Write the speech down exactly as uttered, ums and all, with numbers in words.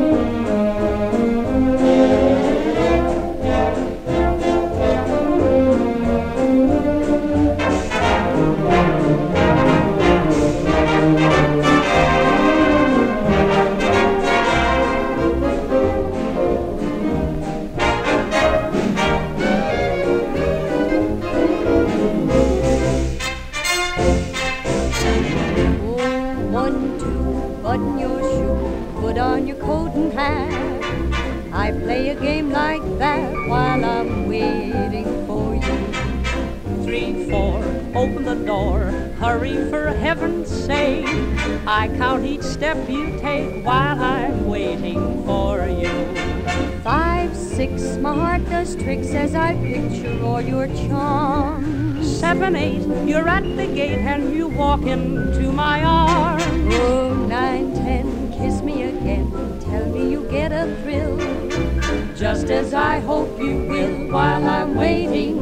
I count each step you take while I'm waiting for you. Five, six, my heart does tricks as I picture all your charms. Seven, eight, you're at the gate and you walk into my arms. Oh, nine, ten, kiss me again, tell me you get a thrill, just as I hope you will while I'm waiting